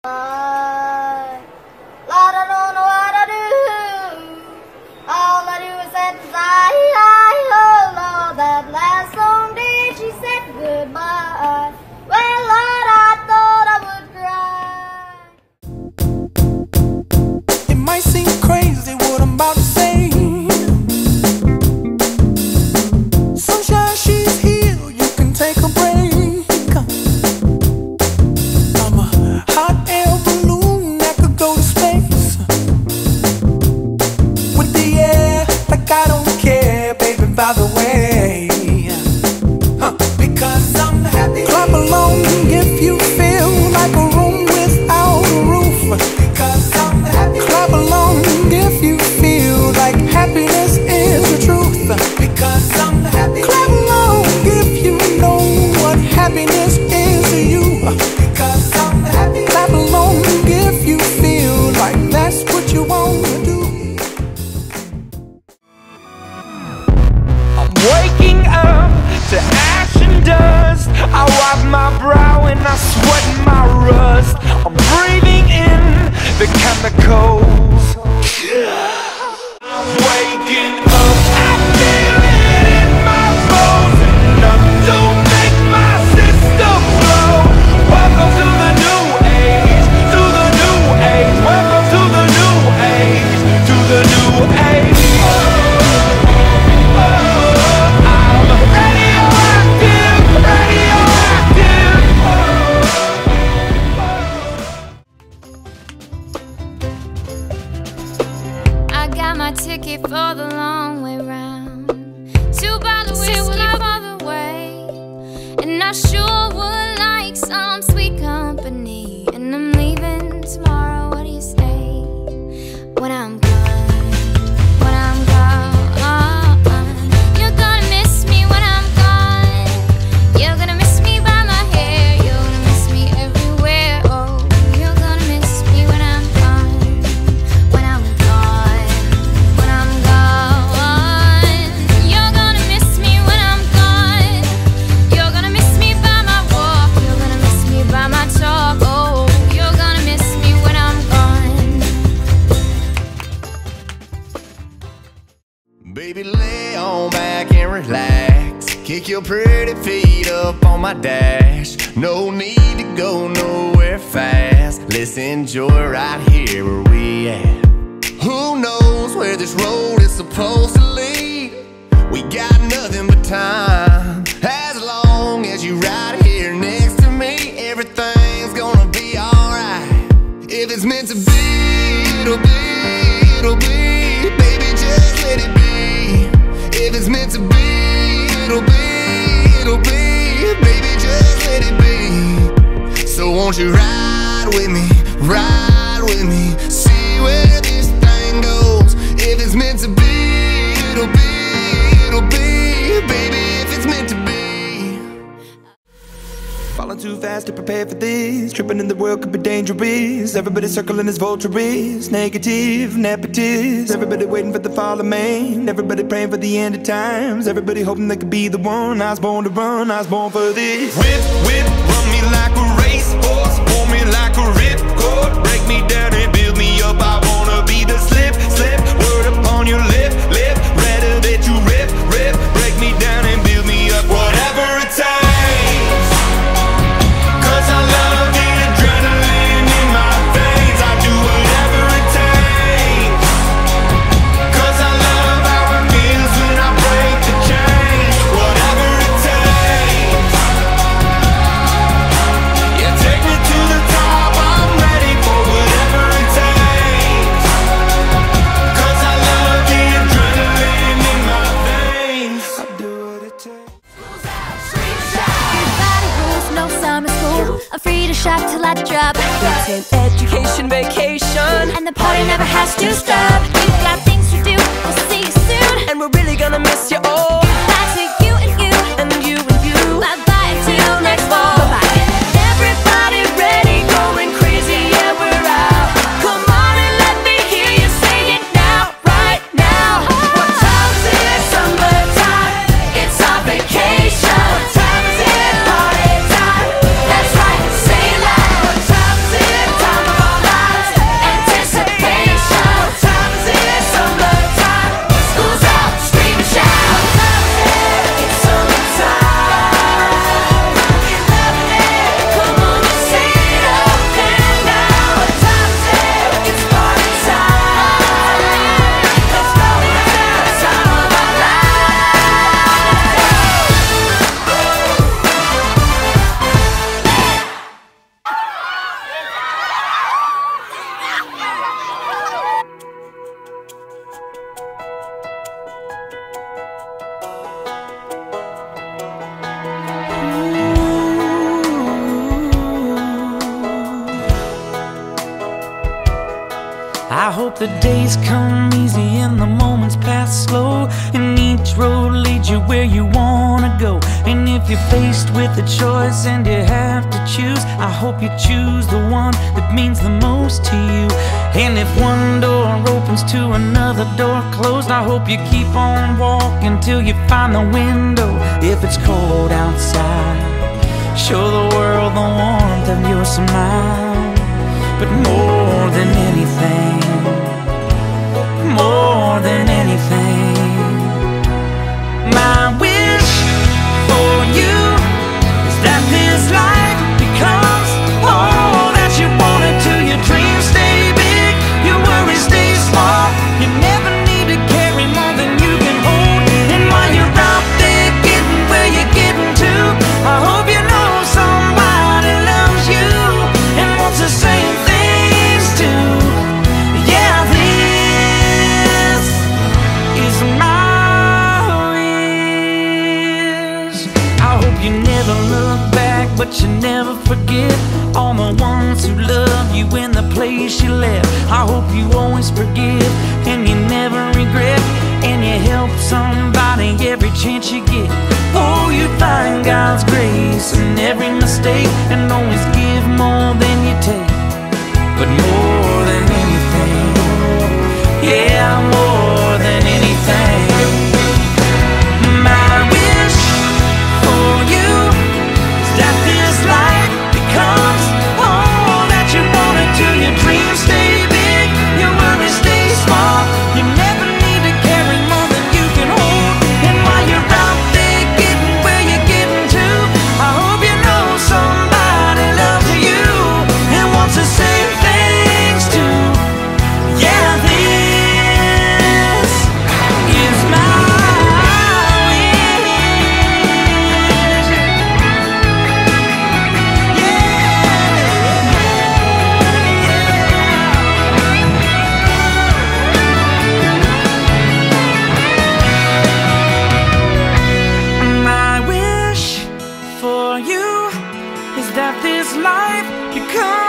Lord, I don't know what to do. All I do is say, oh Lord, that last long day she said goodbye. Well, Lord, I thought I would cry. It might seem crazy what I'm about to say. Sunshine, she's here, you can take a break. I'm a hot air balloon that could go to space with the air, like I don't care, baby, by the way. Because I'm happy. Clap along if you feel like a room without a roof. Because I'm happy. Clap along if you feel like happiness is the truth. Because I'm happy. Clap along if you know what happiness is to you. Because I'm happy. Clap along if you feel like that's what you want to do. I'm waking up to ash and dust. I wipe my brow and I sweat my rust. I'm breathing in the chemicals. I'm waking up, I feel it in my bones. Enough to make my system blow. Welcome to the new age, to the new age. Welcome to the new age, to the new age. I'm radioactive, radioactive. I got my ticket for the long way round. 2 bottles of whiskey for the way. And I sure would like some sweet company. And I'm leaving tomorrow, what do you say? When I'm gone, when I'm gone. You're gonna miss me when I'm gone. You're gonna miss me by my hair. You're gonna miss me everywhere. Oh, you're gonna miss me when I'm gone. When I'm gone, when I'm gone. You're gonna miss me when I'm gone. You're gonna miss me by my walk. You're gonna miss me by my talk. Oh, you're gonna miss me when I'm gone. Baby, lay on back and relax. Kick your pretty feet up on my dash. No need to go nowhere fast. Let's enjoy right here where we at. Who knows where this road is supposed to lead? We got nothing but time. As long as you right here next to me, everything's gonna be alright. If it's meant to be, it'll be, it'll be. Baby, just let it be. If it's meant to be, it'll be, it'll be. Baby, just let it be. So won't you ride with me, ride with me, see where this thing goes. If it's meant to be, it'll be, it'll be. Baby, if it's meant to be. Falling too fast to prepare for this. Tripping in the world could be dangerous. Everybody circling as vultures. Negative, nepotist. Everybody waiting for the fall of man. Everybody praying for the end of times. Everybody hoping they could be the one. I was born to run, I was born for this. Whip, whip, run me like a racehorse. Pull me like a ripcord. Break me down and build me up. I wanna be the slip, slip. Word upon your lip, lip. Rather that you rip, rip. Break me down and build me up. Whatever it takes. Cause I love the adrenaline in my veins. I do whatever it takes. Cause I love how it feels when I break the chains. Whatever it takes. Yeah, take me to the top. I'm ready for whatever it takes. Cause I love the adrenaline in my veins. I do what it takes. Everybody rules, no summer school. I'm free to shop till I drop. It's an education vacation, And the party never has to stop. We've got things to do, we'll see you soon. and we're really gonna miss you all. Back to you and you, And you and you. bye-bye until next fall. Bye-bye. Everybody ready, going crazy, yeah, we're out. Come on and let me hear you sing it now, right now. What time is it? Summertime. It's our vacation. What time is it? Party time. That's right, say it loud. What time is it? Time I hope the days come easy and the moments pass slow, and each road leads you where you wanna go. And if you're faced with a choice and you have to choose, I hope you choose the one that means the most to you. And if one door opens to another door closed, I hope you keep on walking till you find the window. If it's cold outside, show the world the warmth of your smile. But more than anything, more than anything, my wish for you is that this life becomes all that you want it to. Your dreams stay big, your worries stay small. You never need to carry more than you can hold. And while you're out there getting where you're getting to, I hope you know somebody loves you and wants the same things too. Yeah, this is my wish. I hope you never look back, but you never forget all the ones who love you in the place you left. I hope you always forgive and you never regret, and you help somebody every chance you get. Oh, you find God's grace in every mistake, and always give more than you take. But more than anything, yeah, more than anything, my wish for you is that this life becomes all that you want it to. Your dreams stay big, your worries stay small. You never need to carry more than you can hold. And while you're out there getting where you're getting to, I hope you know somebody loves you and wants the same things too. Yeah, this is my wish. My wish for you is that this life becomes